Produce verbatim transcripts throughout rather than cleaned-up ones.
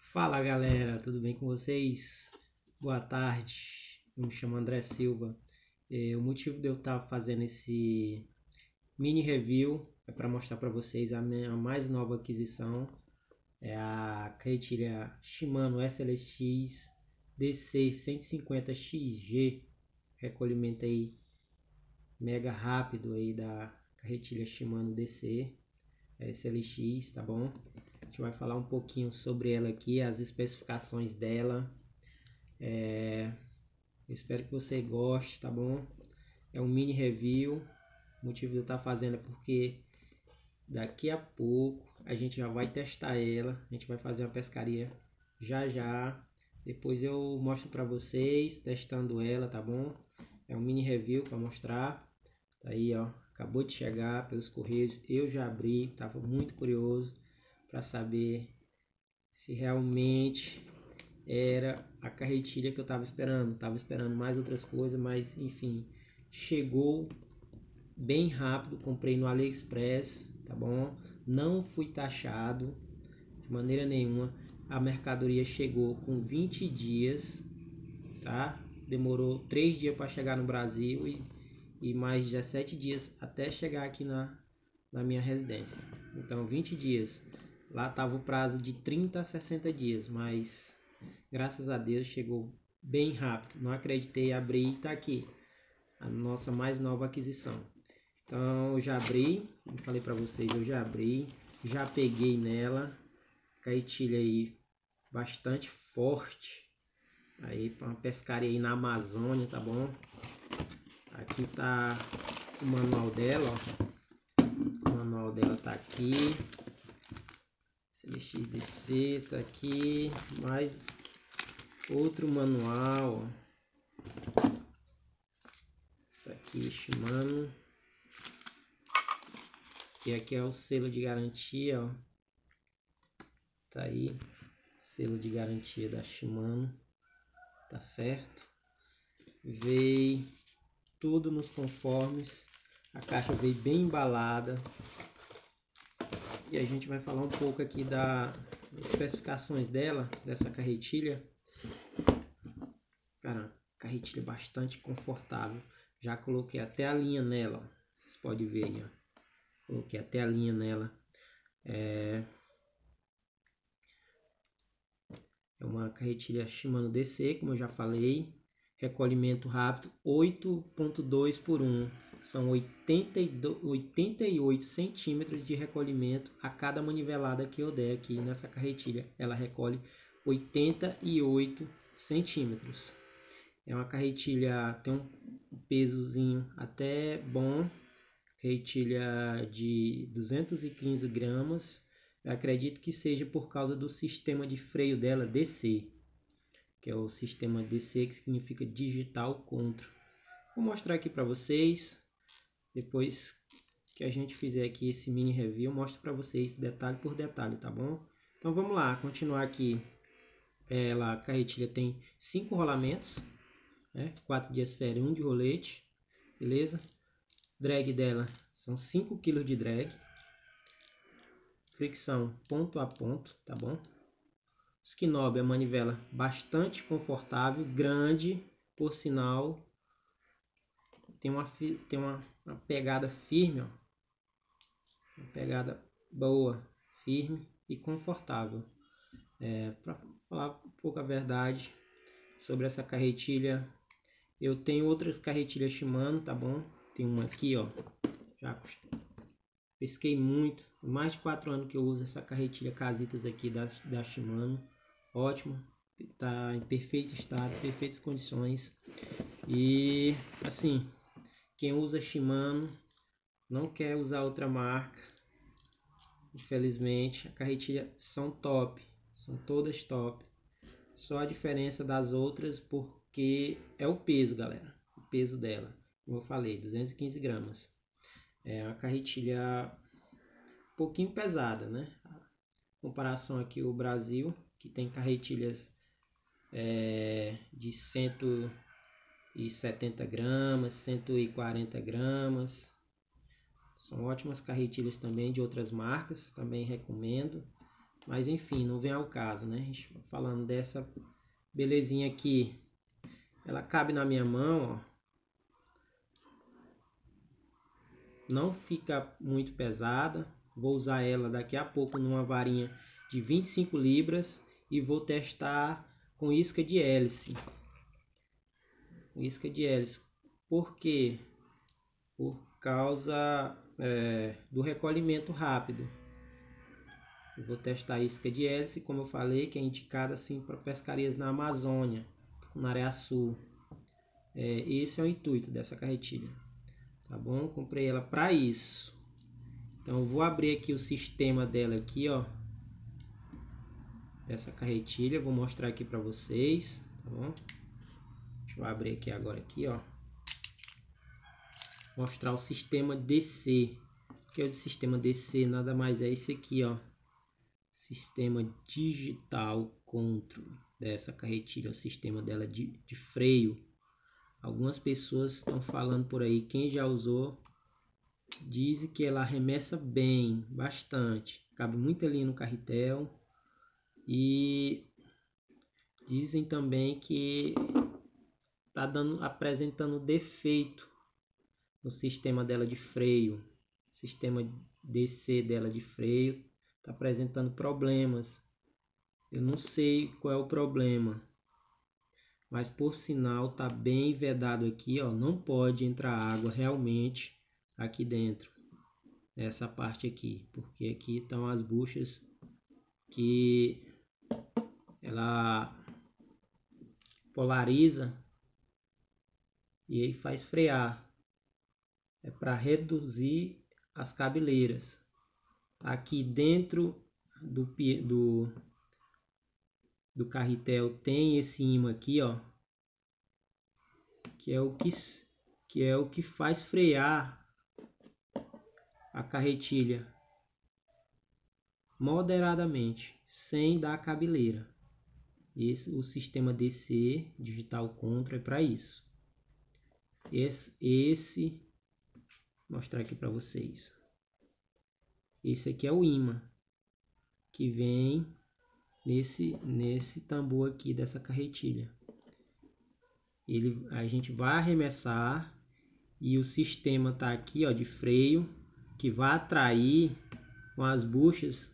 Fala galera, tudo bem com vocês? Boa tarde, eu me chamo André Silva. É, o motivo de eu estar fazendo esse mini review é para mostrar para vocês a minha mais nova aquisição. É a carretilha Shimano S L X D C cento e cinquenta X G, recolhimento aí mega rápido aí da carretilha Shimano D C S L X, tá bom? A gente vai falar um pouquinho sobre ela aqui, as especificações dela. É, espero que você goste, tá bom? É um mini review. O motivo de eu estar fazendo é porque daqui a pouco a gente já vai testar ela. A gente vai fazer uma pescaria já já. Depois eu mostro para vocês testando ela, tá bom? É um mini review para mostrar. Tá aí, ó. Acabou de chegar pelos correios. Eu já abri, tava muito curioso para saber se realmente era a carretilha que eu estava esperando. Tava esperando mais outras coisas, mas enfim, chegou bem rápido. Comprei no AliExpress, tá bom? Não fui taxado de maneira nenhuma. A mercadoria chegou com vinte dias, tá? Demorou três dias para chegar no Brasil e, e mais dezessete dias até chegar aqui na, na minha residência. Então, vinte dias. Lá estava o prazo de trinta a sessenta dias, mas graças a Deus chegou bem rápido. Não acreditei, abri e está aqui a nossa mais nova aquisição. Então eu já abri, como falei para vocês, eu já abri, já peguei nela, carretilha aí bastante forte, aí para uma pescaria aí na Amazônia, tá bom? Aqui tá o manual dela, ó. O manual dela tá aqui. S L X D C tá aqui, mais outro manual, ó. Tá aqui Shimano, e aqui é o selo de garantia, ó. Tá aí, selo de garantia da Shimano, tá certo? Veio tudo nos conformes, a caixa veio bem embalada. E a gente vai falar um pouco aqui das especificações dela, dessa carretilha. Cara, carretilha bastante confortável. Já coloquei até a linha nela, ó. Vocês podem ver aí, ó. Coloquei até a linha nela. É, é uma carretilha Shimano D C, como eu já falei. Recolhimento rápido, oito ponto dois por um. São oitenta e oito centímetros de recolhimento a cada manivelada que eu der aqui nessa carretilha. Ela recolhe oitenta e oito centímetros. É uma carretilha, tem um pesozinho até bom. Carretilha de duzentos e quinze gramas. Eu acredito que seja por causa do sistema de freio dela D C, que é o sistema D C, que significa Digital Control. Vou mostrar aqui para vocês. Depois que a gente fizer aqui esse mini review, eu mostro para vocês detalhe por detalhe, tá bom? Então vamos lá, continuar aqui. Ela, a carretilha tem cinco rolamentos, né? quatro de esfera e um de rolete, beleza? Drag dela são cinco quilos de drag. Fricção ponto a ponto, tá bom? Skinob é uma manivela bastante confortável, grande, por sinal. Tem uma, tem uma, uma pegada firme, ó. Uma pegada boa, firme e confortável. É, para falar um pouco a verdade sobre essa carretilha, eu tenho outras carretilhas Shimano, tá bom? Tem uma aqui, ó. Já pesquei muito, mais de quatro anos que eu uso essa carretilha Casitas aqui da, da Shimano. Ótimo, tá em perfeito estado, perfeitas condições. E assim, quem usa Shimano não quer usar outra marca. Infelizmente, as carretilhas são top, são todas top. Só a diferença das outras porque é o peso, galera. O peso dela, como eu falei, duzentos e quinze gramas. É uma carretilha um pouquinho pesada, né? Em comparação aqui o Brasil, que tem carretilhas é, de cento e setenta gramas, cento e quarenta gramas. São ótimas carretilhas também de outras marcas, também recomendo. Mas enfim, não vem ao caso, né? A gente falando dessa belezinha aqui. Ela cabe na minha mão, ó. Não fica muito pesada. Vou usar ela daqui a pouco numa varinha de vinte e cinco libras e vou testar com isca de hélice. Isca de hélice. Por quê? Por causa é, do recolhimento rápido. Eu vou testar a isca de hélice, como eu falei, que é indicada assim para pescarias na Amazônia, na área sul. É, esse é o intuito dessa carretilha. Tá bom? Comprei ela para isso. Então eu vou abrir aqui o sistema dela aqui, ó. Dessa carretilha, vou mostrar aqui para vocês, tá bom? Deixa eu abrir aqui agora aqui, ó. Mostrar o sistema D C. O que é o sistema D C? Nada mais é esse aqui, ó. Sistema digital control dessa carretilha, o sistema dela de, de freio. Algumas pessoas estão falando por aí, quem já usou diz que ela arremessa bem, bastante, cabe muito ali no carretel. E dizem também que tá dando, apresentando defeito no sistema dela de freio, sistema D C dela de freio tá apresentando problemas. Eu não sei qual é o problema, mas por sinal tá bem vedado aqui, ó, não pode entrar água realmente aqui dentro, nessa parte aqui, porque aqui estão as buchas que ela polariza e aí faz frear. É para reduzir as cabeleiras. Aqui dentro do, do, do carretel tem esse ímã aqui, ó, que é o que, que é o que faz frear a carretilha moderadamente, sem dar cabeleira. Esse, o sistema D C Digital Control é para isso. Esse, esse, vou mostrar aqui para vocês. Esse aqui é o ímã que vem nesse nesse tambor aqui dessa carretilha. Ele, a gente vai arremessar e o sistema tá aqui, ó, de freio, que vai atrair com as buchas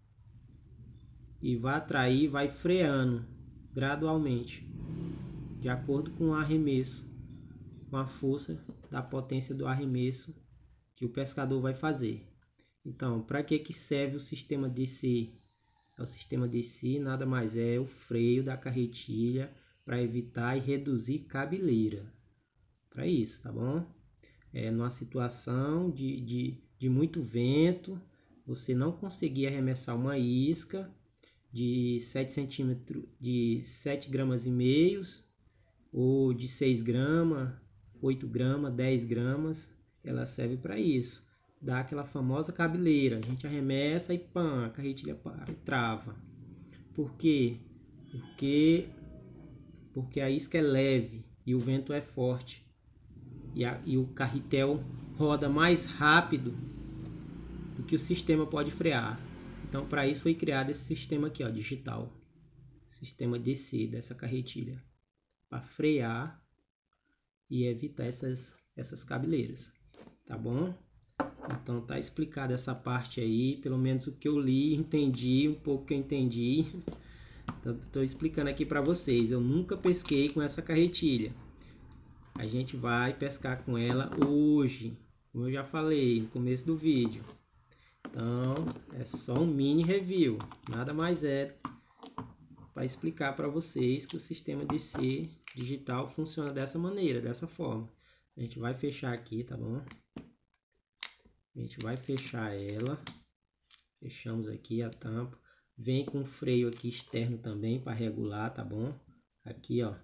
e vai atrair, vai freando gradualmente, de acordo com o arremesso, com a força da potência do arremesso que o pescador vai fazer. Então, para que que serve o sistema D C? É o sistema D C nada mais é o freio da carretilha para evitar e reduzir cabeleira. Para isso, tá bom? É numa situação de, de, de muito vento, você não conseguir arremessar uma isca de sete centímetros, de sete gramas e meios, ou de seis gramas, oito gramas, dez gramas, ela serve para isso. Dá aquela famosa cabeleira, a gente arremessa e pã, a carretilha para e trava. Por quê? Porque, porque a isca é leve e o vento é forte. E, a, e o carretel roda mais rápido do que o sistema pode frear. Então, para isso foi criado esse sistema aqui, ó, digital. Sistema D C dessa carretilha. Para frear e evitar essas, essas cabeleiras. Tá bom? Então tá explicado essa parte aí, pelo menos o que eu li, entendi, um pouco que eu entendi. Então tô explicando aqui para vocês. Eu nunca pesquei com essa carretilha. A gente vai pescar com ela hoje, como eu já falei no começo do vídeo. Então é só um mini review, nada mais é para explicar para vocês que o sistema D C digital funciona dessa maneira, dessa forma. A gente vai fechar aqui, tá bom? A gente vai fechar ela. Fechamos aqui a tampa. Vem com freio aqui externo também para regular, tá bom? Aqui, ó.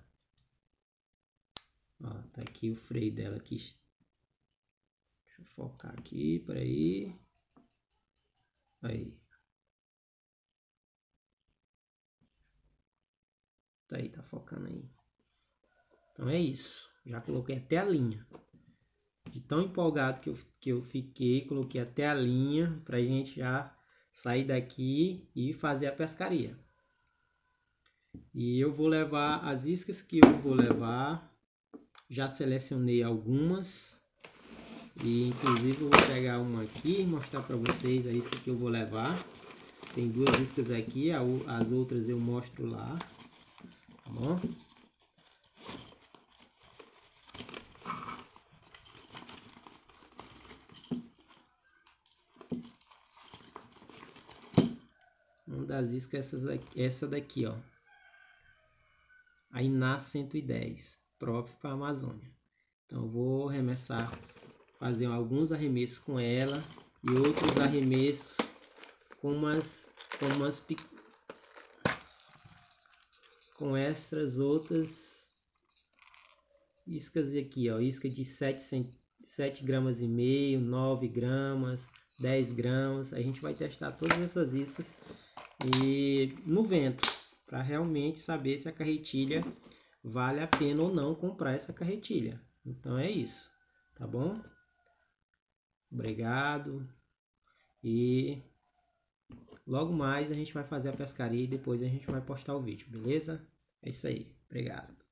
Ó, tá aqui o freio dela aqui. Deixa eu focar aqui, peraí. Aí. Tá aí, tá focando aí. Então é isso. Já coloquei até a linha. De tão empolgado que eu, que eu fiquei, coloquei até a linha pra gente já sair daqui e fazer a pescaria. E eu vou levar as iscas que eu vou levar. Já selecionei algumas. E inclusive eu vou pegar uma aqui e mostrar para vocês a isca que eu vou levar. Tem duas iscas aqui, as outras eu mostro lá. Tá bom? Uma das iscas essas aqui, essa daqui, ó. A Iná cento e dez, próprio para a Amazônia. Então eu vou arremessar, fazer alguns arremessos com ela e outros arremessos com umas, com umas com essas outras iscas aqui, ó, isca de sete gramas e meio, nove gramas, dez gramas. A gente vai testar todas essas iscas e no vento, para realmente saber se a carretilha vale a pena ou não comprar essa carretilha. Então é isso, tá bom? Obrigado. E logo mais a gente vai fazer a pescaria e depois a gente vai postar o vídeo, beleza? É isso aí. Obrigado.